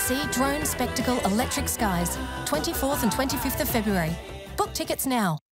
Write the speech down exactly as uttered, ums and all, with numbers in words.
See Drone Spectacle Electric Skies, twenty-fourth and twenty-fifth of February. Book tickets now.